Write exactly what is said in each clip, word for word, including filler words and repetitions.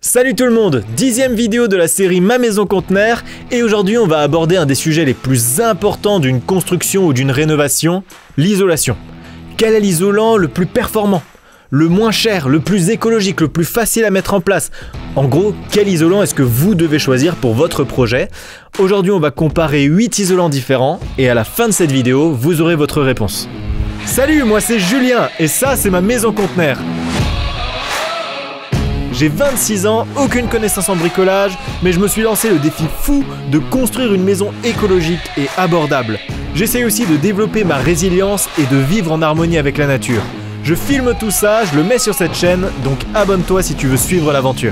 Salut tout le monde, dixième vidéo de la série Ma Maison Conteneur, et aujourd'hui on va aborder un des sujets les plus importants d'une construction ou d'une rénovation, l'isolation. Quel est l'isolant le plus performant, le moins cher, le plus écologique, le plus facile à mettre en place? En gros, quel isolant est-ce que vous devez choisir pour votre projet? Aujourd'hui on va comparer huit isolants différents, et à la fin de cette vidéo, vous aurez votre réponse. Salut, moi c'est Julien, et ça c'est Ma Maison Conteneur. J'ai vingt-six ans, aucune connaissance en bricolage, mais je me suis lancé le défi fou de construire une maison écologique et abordable. J'essaie aussi de développer ma résilience et de vivre en harmonie avec la nature. Je filme tout ça, je le mets sur cette chaîne, donc abonne-toi si tu veux suivre l'aventure.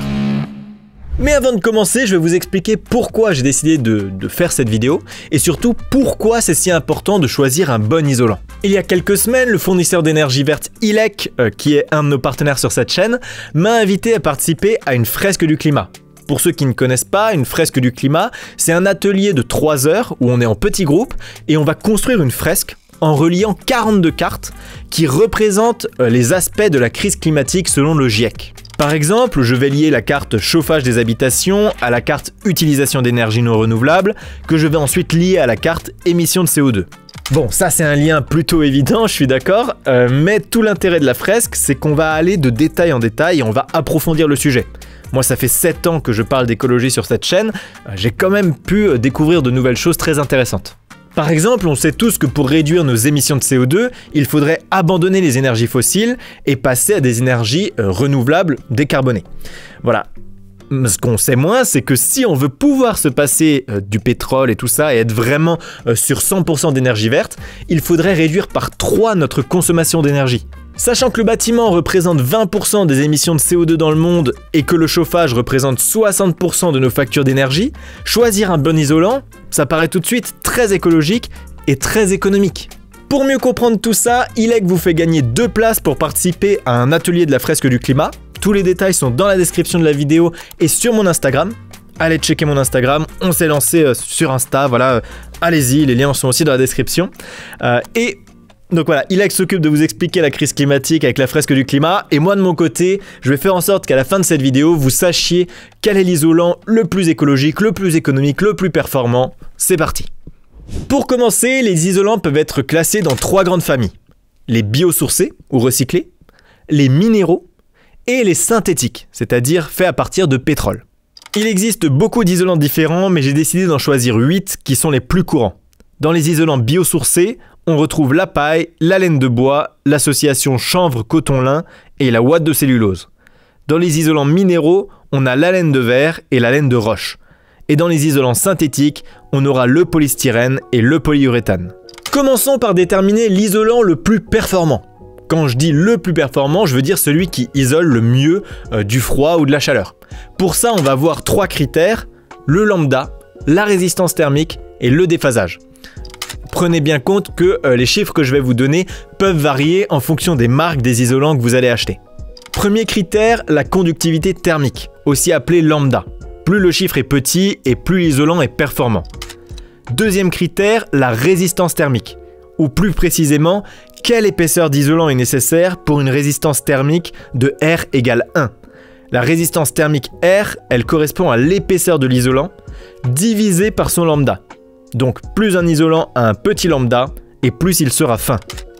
Mais avant de commencer, je vais vous expliquer pourquoi j'ai décidé de, de faire cette vidéo et surtout pourquoi c'est si important de choisir un bon isolant. Il y a quelques semaines, le fournisseur d'énergie verte I L E C, euh, qui est un de nos partenaires sur cette chaîne, m'a invité à participer à une fresque du climat. Pour ceux qui ne connaissent pas, une fresque du climat, c'est un atelier de trois heures où on est en petits groupes et on va construire une fresque en reliant quarante-deux cartes qui représentent euh, les aspects de la crise climatique selon le GIEC. Par exemple, je vais lier la carte chauffage des habitations à la carte utilisation d'énergie non renouvelable, que je vais ensuite lier à la carte émissions de C O deux. Bon, ça c'est un lien plutôt évident, je suis d'accord, euh, mais tout l'intérêt de la fresque, c'est qu'on va aller de détail en détail et on va approfondir le sujet. Moi, ça fait sept ans que je parle d'écologie sur cette chaîne, euh, j'ai quand même pu découvrir de nouvelles choses très intéressantes. Par exemple, on sait tous que pour réduire nos émissions de C O deux, il faudrait abandonner les énergies fossiles et passer à des énergies euh, renouvelables décarbonées. Voilà. Ce qu'on sait moins, c'est que si on veut pouvoir se passer euh, du pétrole et tout ça et être vraiment euh, sur cent pour cent d'énergie verte, il faudrait réduire par trois notre consommation d'énergie. Sachant que le bâtiment représente vingt pour cent des émissions de C O deux dans le monde et que le chauffage représente soixante pour cent de nos factures d'énergie, choisir un bon isolant, ça paraît tout de suite très écologique et très économique. Pour mieux comprendre tout ça, I L E C vous fait gagner deux places pour participer à un atelier de la fresque du climat. Tous les détails sont dans la description de la vidéo et sur mon Instagram. Allez checker mon Instagram, on s'est lancé euh, sur Insta, voilà, euh, allez-y, les liens sont aussi dans la description. Euh, et donc voilà, I L E C s'occupe de vous expliquer la crise climatique avec la fresque du climat, et moi de mon côté, je vais faire en sorte qu'à la fin de cette vidéo, vous sachiez quel est l'isolant le plus écologique, le plus économique, le plus performant. C'est parti. Pour commencer, les isolants peuvent être classés dans trois grandes familles. Les biosourcés ou recyclés, les minéraux et les synthétiques, c'est-à-dire faits à partir de pétrole. Il existe beaucoup d'isolants différents, mais j'ai décidé d'en choisir huit qui sont les plus courants. Dans les isolants biosourcés, on retrouve la paille, la laine de bois, l'association chanvre-coton-lin et la ouate de cellulose. Dans les isolants minéraux, on a la laine de verre et la laine de roche. Et dans les isolants synthétiques, on aura le polystyrène et le polyuréthane. Commençons par déterminer l'isolant le plus performant. Quand je dis le plus performant, je veux dire celui qui isole le mieux euh, du froid ou de la chaleur. Pour ça, on va voir trois critères, le lambda, la résistance thermique et le déphasage. Prenez bien compte que euh, les chiffres que je vais vous donner peuvent varier en fonction des marques des isolants que vous allez acheter. Premier critère, la conductivité thermique, aussi appelée lambda. Plus le chiffre est petit et plus l'isolant est performant. Deuxième critère, la résistance thermique, ou plus précisément, quelle épaisseur d'isolant est nécessaire pour une résistance thermique de R égale un. La résistance thermique R, elle correspond à l'épaisseur de l'isolant divisée par son lambda. Donc plus un isolant a un petit lambda et plus il sera fin.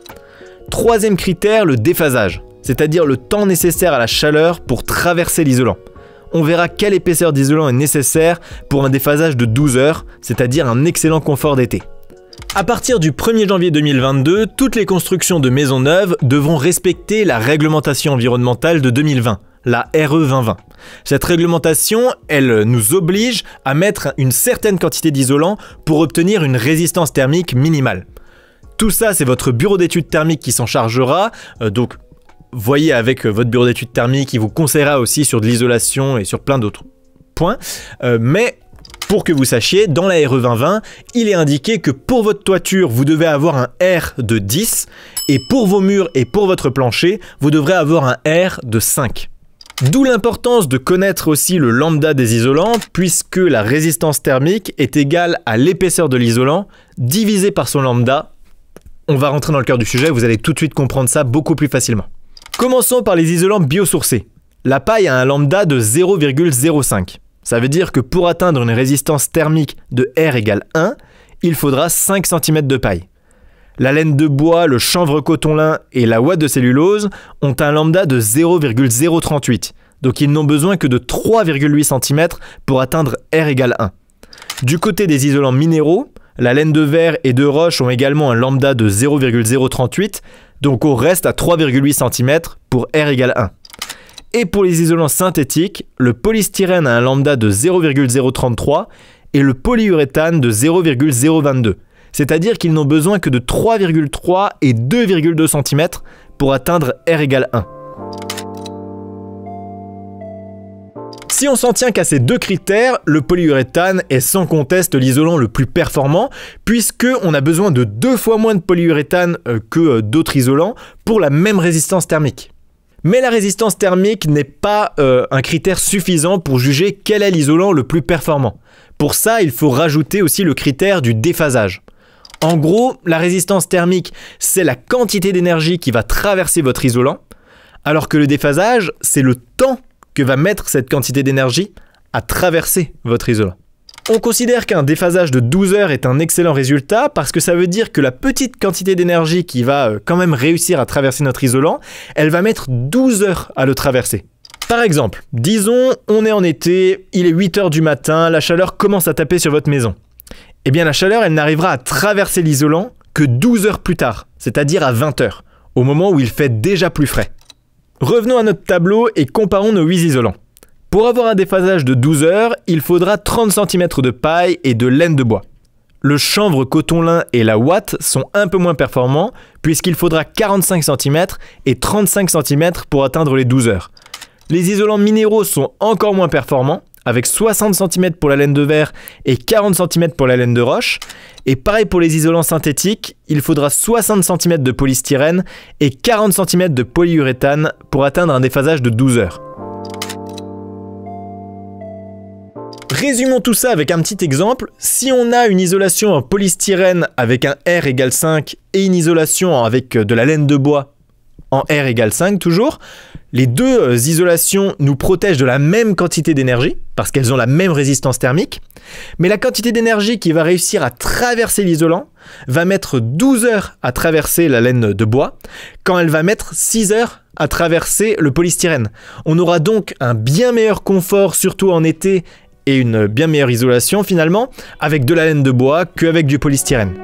Troisième critère, le déphasage, c'est-à-dire le temps nécessaire à la chaleur pour traverser l'isolant. On verra quelle épaisseur d'isolant est nécessaire pour un déphasage de douze heures, c'est-à-dire un excellent confort d'été. À partir du premier janvier deux mille vingt-deux, toutes les constructions de maisons neuves devront respecter la réglementation environnementale de deux mille vingt, la R E vingt vingt. Cette réglementation, elle nous oblige à mettre une certaine quantité d'isolant pour obtenir une résistance thermique minimale. Tout ça, c'est votre bureau d'études thermiques qui s'en chargera, euh, donc voyez avec votre bureau d'études thermiques, il vous conseillera aussi sur de l'isolation et sur plein d'autres points, euh, mais pour que vous sachiez, dans la R E vingt vingt, il est indiqué que pour votre toiture, vous devez avoir un R de dix, et pour vos murs et pour votre plancher, vous devrez avoir un R de cinq. D'où l'importance de connaître aussi le lambda des isolants, puisque la résistance thermique est égale à l'épaisseur de l'isolant divisé par son lambda. On va rentrer dans le cœur du sujet, vous allez tout de suite comprendre ça beaucoup plus facilement. Commençons par les isolants biosourcés. La paille a un lambda de zéro virgule zéro cinq. Ça veut dire que pour atteindre une résistance thermique de R égale un, il faudra cinq centimètres de paille. La laine de bois, le chanvre coton-lin et la ouate de cellulose ont un lambda de zéro virgule zéro trente-huit. Donc ils n'ont besoin que de trois virgule huit centimètres pour atteindre R égale un. Du côté des isolants minéraux, la laine de verre et de roche ont également un lambda de zéro virgule zéro trente-huit, donc on reste à trois virgule huit centimètres pour R égale un. Et pour les isolants synthétiques, le polystyrène a un lambda de zéro virgule zéro trente-trois et le polyuréthane de zéro virgule zéro vingt-deux. C'est-à-dire qu'ils n'ont besoin que de trois virgule trois et deux virgule deux centimètres pour atteindre R égale un. Si on s'en tient qu'à ces deux critères, le polyuréthane est sans conteste l'isolant le plus performant puisqu'on a besoin de deux fois moins de polyuréthane que d'autres isolants pour la même résistance thermique. Mais la résistance thermique n'est pas euh, un critère suffisant pour juger quel est l'isolant le plus performant. Pour ça, il faut rajouter aussi le critère du déphasage. En gros, la résistance thermique, c'est la quantité d'énergie qui va traverser votre isolant, alors que le déphasage, c'est le temps que va mettre cette quantité d'énergie à traverser votre isolant. On considère qu'un déphasage de douze heures est un excellent résultat parce que ça veut dire que la petite quantité d'énergie qui va quand même réussir à traverser notre isolant, elle va mettre douze heures à le traverser. Par exemple, disons, on est en été, il est huit heures du matin, la chaleur commence à taper sur votre maison. Eh bien la chaleur, elle n'arrivera à traverser l'isolant que douze heures plus tard, c'est-à-dire à vingt heures, au moment où il fait déjà plus frais. Revenons à notre tableau et comparons nos huit isolants. Pour avoir un déphasage de douze heures, il faudra trente centimètres de paille et de laine de bois. Le chanvre coton-lin et la ouate sont un peu moins performants puisqu'il faudra quarante-cinq centimètres et trente-cinq centimètres pour atteindre les douze heures. Les isolants minéraux sont encore moins performants avec soixante centimètres pour la laine de verre et quarante centimètres pour la laine de roche. Et pareil pour les isolants synthétiques, il faudra soixante centimètres de polystyrène et quarante centimètres de polyuréthane pour atteindre un déphasage de douze heures. Résumons tout ça avec un petit exemple. Si on a une isolation en polystyrène avec un R égale cinq et une isolation avec de la laine de bois en R égale cinq toujours, les deux isolations nous protègent de la même quantité d'énergie parce qu'elles ont la même résistance thermique, mais la quantité d'énergie qui va réussir à traverser l'isolant va mettre douze heures à traverser la laine de bois quand elle va mettre six heures à traverser le polystyrène. On aura donc un bien meilleur confort, surtout en été, et une bien meilleure isolation finalement avec de la laine de bois qu'avec du polystyrène.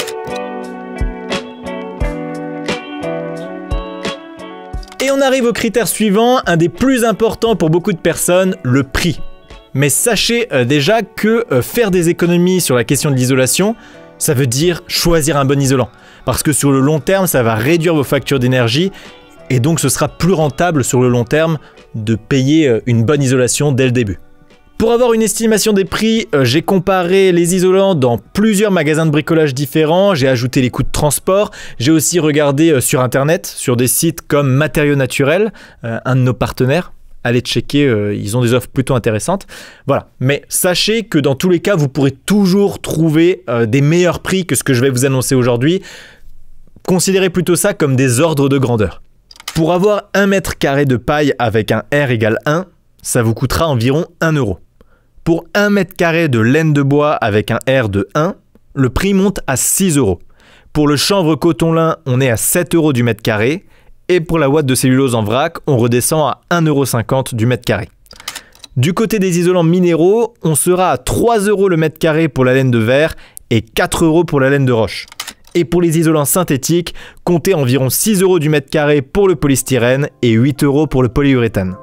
Et on arrive au critère suivant, un des plus importants pour beaucoup de personnes, le prix. Mais sachez euh, déjà que euh, faire des économies sur la question de l'isolation, ça veut dire choisir un bon isolant. Parce que sur le long terme, ça va réduire vos factures d'énergie et donc ce sera plus rentable sur le long terme de payer euh, une bonne isolation dès le début. Pour avoir une estimation des prix, euh, j'ai comparé les isolants dans plusieurs magasins de bricolage différents, j'ai ajouté les coûts de transport, j'ai aussi regardé euh, sur internet, sur des sites comme Matériaux Naturels, euh, un de nos partenaires. Allez checker, euh, ils ont des offres plutôt intéressantes. Voilà, mais sachez que dans tous les cas, vous pourrez toujours trouver euh, des meilleurs prix que ce que je vais vous annoncer aujourd'hui. Considérez plutôt ça comme des ordres de grandeur. Pour avoir un mètre carré de paille avec un R égale un, ça vous coûtera environ un euro. Pour un mètre carré de laine de bois avec un R de un, le prix monte à six euros. Pour le chanvre coton-lin, on est à sept euros du mètre carré. Et pour la ouate de cellulose en vrac, on redescend à un euro cinquante du mètre carré. Du côté des isolants minéraux, on sera à trois euros le mètre carré pour la laine de verre et quatre euros pour la laine de roche. Et pour les isolants synthétiques, comptez environ six euros du mètre carré pour le polystyrène et huit euros pour le polyuréthane.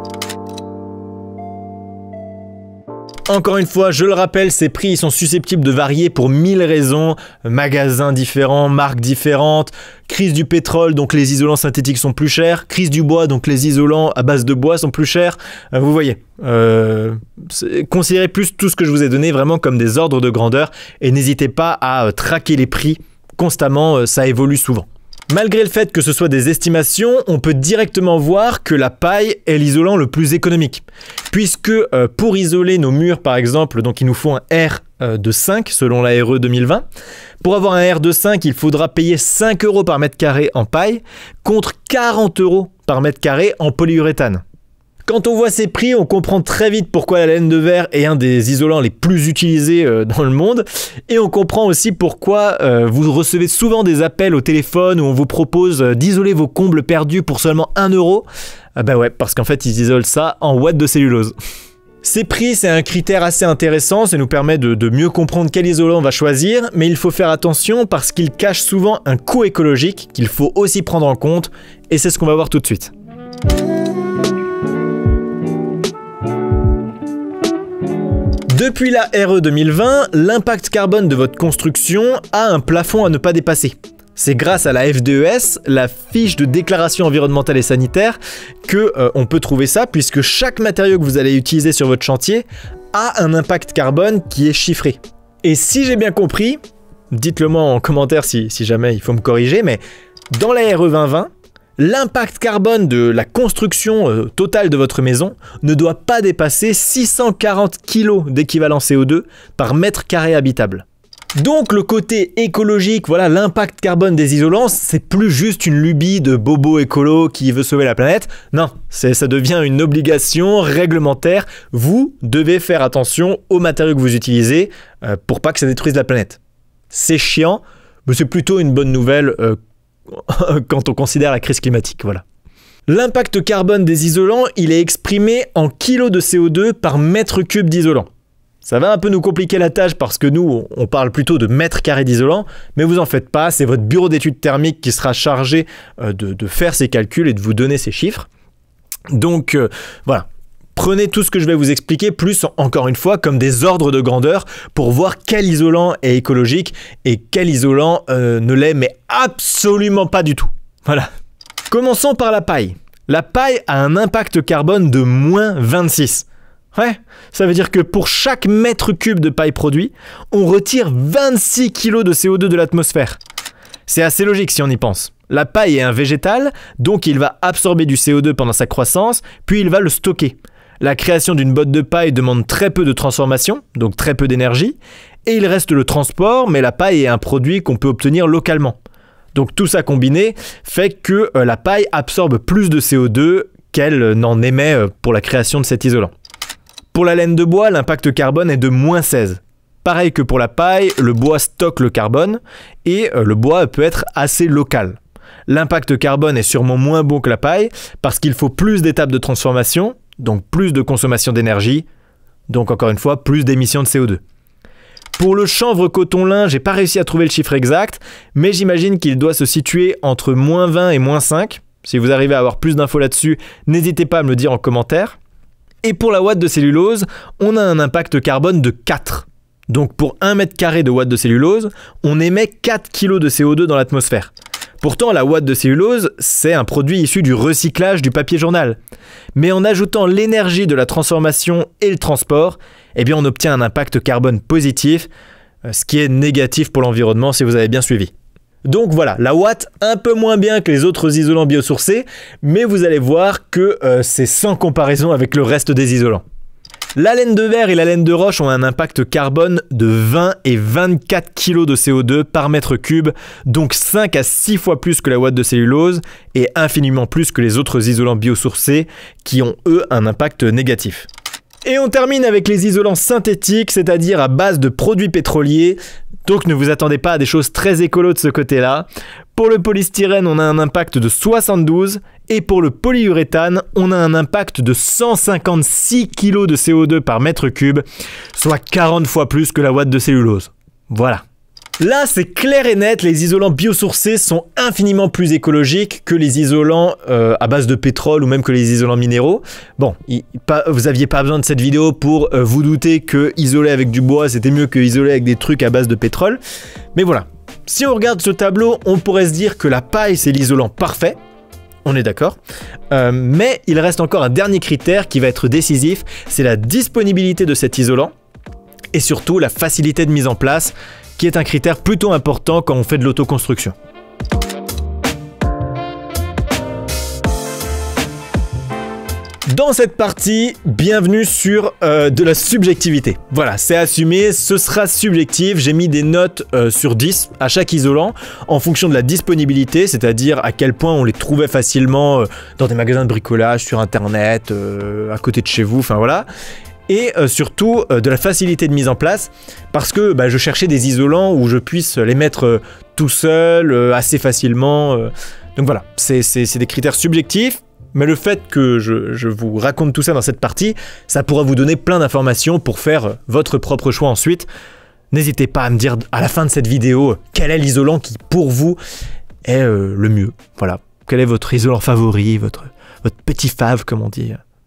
Encore une fois, je le rappelle, ces prix ils sont susceptibles de varier pour mille raisons, magasins différents, marques différentes, crise du pétrole, donc les isolants synthétiques sont plus chers, crise du bois, donc les isolants à base de bois sont plus chers, vous voyez. Euh, considérez plus tout ce que je vous ai donné vraiment comme des ordres de grandeur et n'hésitez pas à traquer les prix constamment, ça évolue souvent. Malgré le fait que ce soit des estimations, on peut directement voir que la paille est l'isolant le plus économique. Puisque euh, pour isoler nos murs par exemple, donc il nous faut un R euh, de cinq selon la R E deux mille vingt. Pour avoir un R de cinq, il faudra payer cinq euros par mètre carré en paille contre quarante euros par mètre carré en polyuréthane. Quand on voit ces prix, on comprend très vite pourquoi la laine de verre est un des isolants les plus utilisés euh, dans le monde. Et on comprend aussi pourquoi euh, vous recevez souvent des appels au téléphone où on vous propose euh, d'isoler vos combles perdus pour seulement un euro. Ah bah ouais, parce qu'en fait, ils isolent ça en watts de cellulose. Ces prix, c'est un critère assez intéressant, ça nous permet de, de mieux comprendre quel isolant on va choisir, mais il faut faire attention parce qu'il cache souvent un coût écologique qu'il faut aussi prendre en compte, et c'est ce qu'on va voir tout de suite. Depuis la R E deux mille vingt, l'impact carbone de votre construction a un plafond à ne pas dépasser. C'est grâce à la F D E S, la fiche de déclaration environnementale et sanitaire, que euh, on peut trouver ça, puisque chaque matériau que vous allez utiliser sur votre chantier a un impact carbone qui est chiffré. Et si j'ai bien compris, dites-le moi en commentaire si, si jamais il faut me corriger, mais dans la R E vingt vingt, l'impact carbone de la construction euh, totale de votre maison ne doit pas dépasser six cent quarante kilos d'équivalent C O deux par mètre carré habitable. Donc le côté écologique, voilà, l'impact carbone des isolants, c'est plus juste une lubie de bobo écolo qui veut sauver la planète. Non, ça devient une obligation réglementaire. Vous devez faire attention aux matériaux que vous utilisez euh, pour pas que ça détruise la planète. C'est chiant, mais c'est plutôt une bonne nouvelle euh, quand on considère la crise climatique, voilà. L'impact carbone des isolants, il est exprimé en kilos de C O deux par mètre cube d'isolant. Ça va un peu nous compliquer la tâche parce que nous, on parle plutôt de mètres carrés d'isolant, mais vous en faites pas, c'est votre bureau d'études thermiques qui sera chargé de, de faire ces calculs et de vous donner ces chiffres. Donc euh, voilà, prenez tout ce que je vais vous expliquer, plus encore une fois, comme des ordres de grandeur pour voir quel isolant est écologique et quel isolant euh, ne l'est, mais absolument pas du tout. Voilà. Commençons par la paille. La paille a un impact carbone de moins vingt-six. Ouais, ça veut dire que pour chaque mètre cube de paille produit, on retire vingt-six kilos de C O deux de l'atmosphère. C'est assez logique si on y pense. La paille est un végétal, donc il va absorber du C O deux pendant sa croissance, puis il va le stocker. La création d'une botte de paille demande très peu de transformation, donc très peu d'énergie, et il reste le transport, mais la paille est un produit qu'on peut obtenir localement. Donc tout ça combiné fait que euh, la paille absorbe plus de C O deux qu'elle n'en émet euh, pour la création de cet isolant. Pour la laine de bois, l'impact carbone est de moins seize. Pareil que pour la paille, le bois stocke le carbone et euh, le bois peut être assez local. L'impact carbone est sûrement moins bon que la paille parce qu'il faut plus d'étapes de transformation, donc plus de consommation d'énergie, donc encore une fois plus d'émissions de C O deux. Pour le chanvre coton-lin, j'ai pas réussi à trouver le chiffre exact, mais j'imagine qu'il doit se situer entre moins vingt et moins cinq. Si vous arrivez à avoir plus d'infos là-dessus, n'hésitez pas à me le dire en commentaire. Et pour la ouate de cellulose, on a un impact carbone de quatre. Donc pour un mètre carré de ouate de cellulose, on émet quatre kilos de C O deux dans l'atmosphère. Pourtant, la ouate de cellulose, c'est un produit issu du recyclage du papier journal. Mais en ajoutant l'énergie de la transformation et le transport, eh bien on obtient un impact carbone positif, ce qui est négatif pour l'environnement si vous avez bien suivi. Donc voilà, la ouate un peu moins bien que les autres isolants biosourcés, mais vous allez voir que euh, c'est sans comparaison avec le reste des isolants. La laine de verre et la laine de roche ont un impact carbone de vingt et vingt-quatre kilos de C O deux par mètre cube, donc cinq à six fois plus que la ouate de cellulose et infiniment plus que les autres isolants biosourcés qui ont eux un impact négatif. Et on termine avec les isolants synthétiques, c'est-à-dire à base de produits pétroliers. Donc ne vous attendez pas à des choses très écolo de ce côté-là. Pour le polystyrène, on a un impact de soixante-douze et pour le polyuréthane, on a un impact de cent cinquante-six kilos de C O deux par mètre cube, soit quarante fois plus que la ouate de cellulose. Voilà. Là, c'est clair et net, les isolants biosourcés sont infiniment plus écologiques que les isolants euh, à base de pétrole ou même que les isolants minéraux. Bon, y, pas, vous n'aviez pas besoin de cette vidéo pour euh, vous douter que isoler avec du bois, c'était mieux que isoler avec des trucs à base de pétrole. Mais voilà, si on regarde ce tableau, on pourrait se dire que la paille, c'est l'isolant parfait. On est d'accord. Euh, mais il reste encore un dernier critère qui va être décisif, c'est la disponibilité de cet isolant et surtout la facilité de mise en place, qui est un critère plutôt important quand on fait de l'autoconstruction. Dans cette partie, bienvenue sur euh, de la subjectivité. Voilà, c'est assumé, ce sera subjectif. J'ai mis des notes euh, sur dix à chaque isolant en fonction de la disponibilité, c'est-à-dire à quel point on les trouvait facilement euh, dans des magasins de bricolage, sur internet, euh, à côté de chez vous, enfin voilà. Et euh, surtout euh, de la facilité de mise en place, parce que bah, je cherchais des isolants où je puisse les mettre euh, tout seul, euh, assez facilement. Euh. Donc voilà, c'est des critères subjectifs. Mais le fait que je, je vous raconte tout ça dans cette partie, ça pourra vous donner plein d'informations pour faire votre propre choix ensuite. N'hésitez pas à me dire à la fin de cette vidéo quel est l'isolant qui pour vous est euh, le mieux. Voilà, quel est votre isolant favori, votre, votre petit fave comme on dit.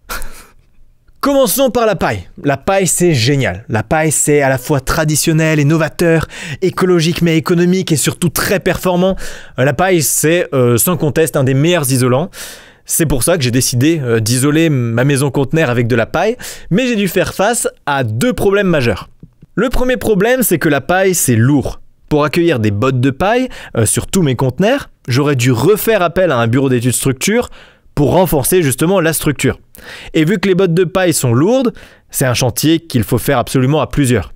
Commençons par la paille. La paille, c'est génial. La paille, c'est à la fois traditionnel et novateur, écologique mais économique et surtout très performant. La paille, c'est euh, sans conteste un des meilleurs isolants. C'est pour ça que j'ai décidé euh, d'isoler ma maison conteneur avec de la paille, mais j'ai dû faire face à deux problèmes majeurs. Le premier problème, c'est que la paille, c'est lourd. Pour accueillir des bottes de paille euh, sur tous mes conteneurs, j'aurais dû refaire appel à un bureau d'études structure pour renforcer justement la structure. Et vu que les bottes de paille sont lourdes, c'est un chantier qu'il faut faire absolument à plusieurs.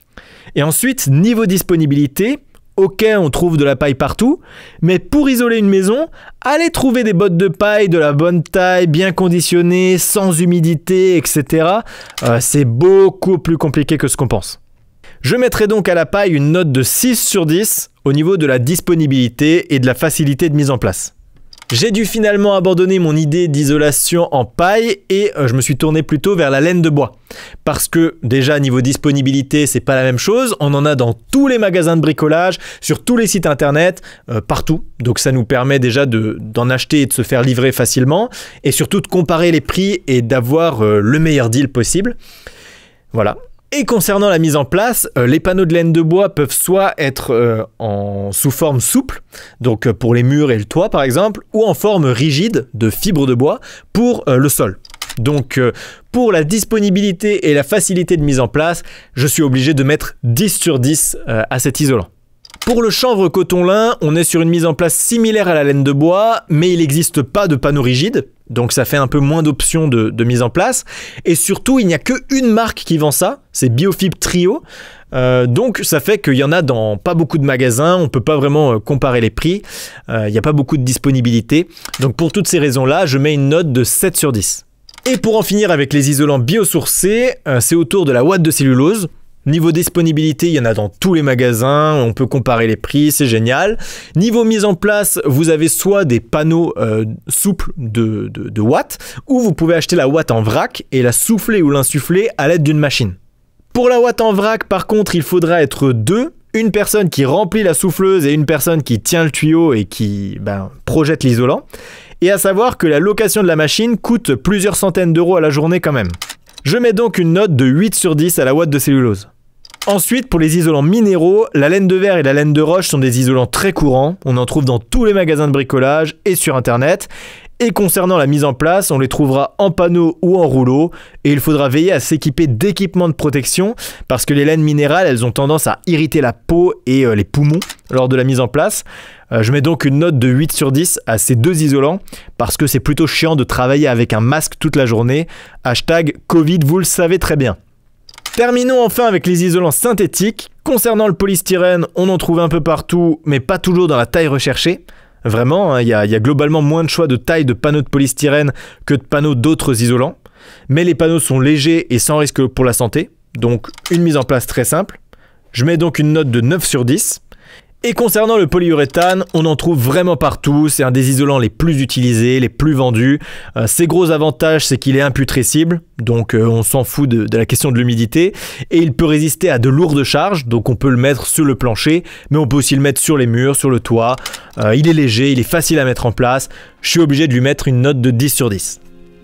Et ensuite, niveau disponibilité, ok, on trouve de la paille partout, mais pour isoler une maison, aller trouver des bottes de paille de la bonne taille, bien conditionnées, sans humidité, et cetera, euh, c'est beaucoup plus compliqué que ce qu'on pense. Je mettrai donc à la paille une note de six sur dix au niveau de la disponibilité et de la facilité de mise en place. J'ai dû finalement abandonner mon idée d'isolation en paille et euh, je me suis tourné plutôt vers la laine de bois. Parce que déjà niveau disponibilité, c'est pas la même chose. On en a dans tous les magasins de bricolage, sur tous les sites internet, euh, partout. Donc ça nous permet déjà de, d'en acheter et de se faire livrer facilement. Et surtout de comparer les prix et d'avoir euh, le meilleur deal possible. Voilà. Et concernant la mise en place, euh, les panneaux de laine de bois peuvent soit être euh, en, sous forme souple, donc euh, pour les murs et le toit par exemple, ou en forme rigide de fibre de bois pour euh, le sol. Donc euh, pour la disponibilité et la facilité de mise en place, je suis obligé de mettre dix sur dix euh, à cet isolant. Pour le chanvre coton-lin, on est sur une mise en place similaire à la laine de bois, mais il n'existe pas de panneau rigide, donc ça fait un peu moins d'options de, de mise en place. Et surtout, il n'y a qu'une marque qui vend ça, c'est Biofib Trio. Euh, donc ça fait qu'il y en a dans pas beaucoup de magasins, on ne peut pas vraiment comparer les prix, euh, il n'y a pas beaucoup de disponibilité. Donc pour toutes ces raisons-là, je mets une note de sept sur dix. Et pour en finir avec les isolants biosourcés, euh, c'est autour de la ouate de cellulose. Niveau disponibilité, il y en a dans tous les magasins, on peut comparer les prix, c'est génial. Niveau mise en place, vous avez soit des panneaux euh, souples de, de, de watts, ou vous pouvez acheter la ouate en vrac et la souffler ou l'insuffler à l'aide d'une machine. Pour la ouate en vrac, par contre, il faudra être deux. Une personne qui remplit la souffleuse et une personne qui tient le tuyau et qui ben, projette l'isolant. Et à savoir que la location de la machine coûte plusieurs centaines d'euros à la journée quand même. Je mets donc une note de huit sur dix à la ouate de cellulose. Ensuite, pour les isolants minéraux, la laine de verre et la laine de roche sont des isolants très courants. On en trouve dans tous les magasins de bricolage et sur internet. Et concernant la mise en place, on les trouvera en panneau ou en rouleau. Et il faudra veiller à s'équiper d'équipements de protection parce que les laines minérales, elles ont tendance à irriter la peau et euh, les poumons lors de la mise en place. Euh, je mets donc une note de huit sur dix à ces deux isolants parce que c'est plutôt chiant de travailler avec un masque toute la journée. Hashtag Covid, vous le savez très bien. Terminons enfin avec les isolants synthétiques. Concernant le polystyrène, on en trouve un peu partout, mais pas toujours dans la taille recherchée. Vraiment, il hein, y, y a globalement moins de choix de taille de panneaux de polystyrène que de panneaux d'autres isolants. Mais les panneaux sont légers et sans risque pour la santé, donc une mise en place très simple. Je mets donc une note de neuf sur dix. Et concernant le polyuréthane, on en trouve vraiment partout, c'est un des isolants les plus utilisés, les plus vendus. Euh, ses gros avantages, c'est qu'il est imputrescible, donc euh, on s'en fout de, de la question de l'humidité. Et il peut résister à de lourdes charges, donc on peut le mettre sur le plancher, mais on peut aussi le mettre sur les murs, sur le toit. Euh, il est léger, il est facile à mettre en place. Je suis obligé de lui mettre une note de dix sur dix.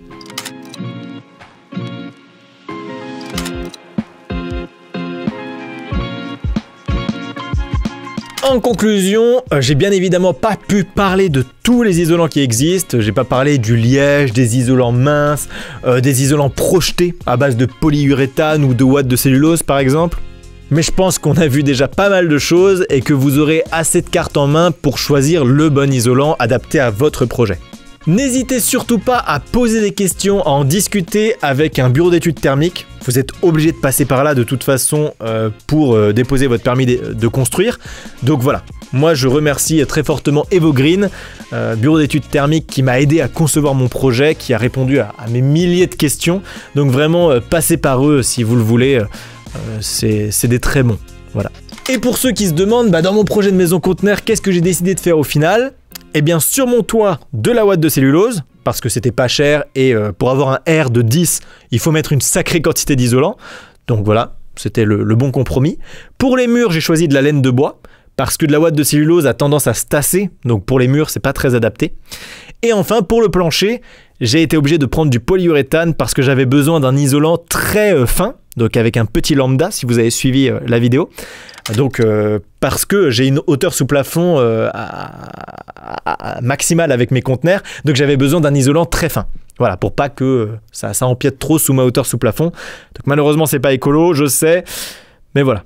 En conclusion, euh, j'ai bien évidemment pas pu parler de tous les isolants qui existent. J'ai pas parlé du liège, des isolants minces, euh, des isolants projetés à base de polyuréthane ou de ouate de cellulose par exemple. Mais je pense qu'on a vu déjà pas mal de choses et que vous aurez assez de cartes en main pour choisir le bon isolant adapté à votre projet. N'hésitez surtout pas à poser des questions, à en discuter avec un bureau d'études thermiques. Vous êtes obligé de passer par là de toute façon euh, pour euh, déposer votre permis de, de construire. Donc voilà, moi je remercie très fortement Evogreen, euh, bureau d'études thermiques qui m'a aidé à concevoir mon projet, qui a répondu à, à mes milliers de questions. Donc vraiment, euh, passez par eux si vous le voulez, euh, c'est c'est des très bons. Voilà. Et pour ceux qui se demandent, bah, dans mon projet de maison conteneur, qu'est-ce que j'ai décidé de faire au final ? Eh bien, sur mon toit, de la ouate de cellulose, parce que c'était pas cher, et euh, pour avoir un R de dix, il faut mettre une sacrée quantité d'isolant. Donc voilà, c'était le, le bon compromis. Pour les murs, j'ai choisi de la laine de bois, parce que de la ouate de cellulose a tendance à se tasser, donc pour les murs, c'est pas très adapté. Et enfin, pour le plancher, j'ai été obligé de prendre du polyuréthane, parce que j'avais besoin d'un isolant très euh, fin, donc avec un petit lambda, si vous avez suivi euh, la vidéo. Donc euh, parce que j'ai une hauteur sous plafond euh, à, à, à maximale avec mes conteneurs, donc j'avais besoin d'un isolant très fin. Voilà, pour pas que euh, ça, ça empiète trop sous ma hauteur sous plafond. Donc malheureusement c'est pas écolo, je sais, mais voilà.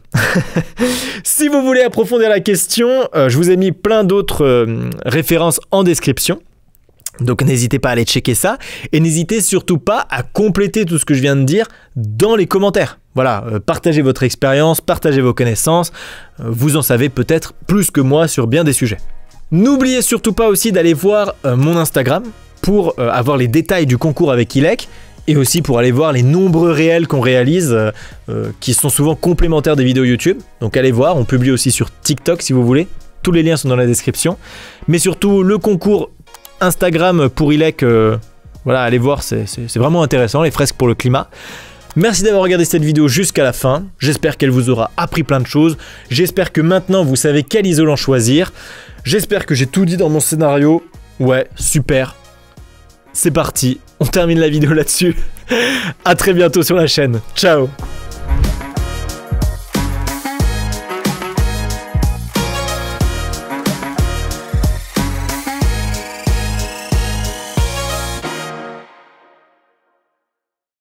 Si vous voulez approfondir la question, euh, je vous ai mis plein d'autres euh, références en description. Donc n'hésitez pas à aller checker ça, et n'hésitez surtout pas à compléter tout ce que je viens de dire dans les commentaires. Voilà, euh, partagez votre expérience, partagez vos connaissances, euh, vous en savez peut-être plus que moi sur bien des sujets. N'oubliez surtout pas aussi d'aller voir euh, mon Instagram pour euh, avoir les détails du concours avec Ilek, et aussi pour aller voir les nombreux réels qu'on réalise, euh, euh, qui sont souvent complémentaires des vidéos YouTube. Donc allez voir, on publie aussi sur TikTok si vous voulez, tous les liens sont dans la description. Mais surtout le concours Instagram pour Ilek, euh, voilà, allez voir, c'est vraiment intéressant, les fresques pour le climat. Merci d'avoir regardé cette vidéo jusqu'à la fin, j'espère qu'elle vous aura appris plein de choses, j'espère que maintenant vous savez quel isolant choisir, j'espère que j'ai tout dit dans mon scénario, ouais, super, c'est parti, on termine la vidéo là-dessus, à très bientôt sur la chaîne, ciao.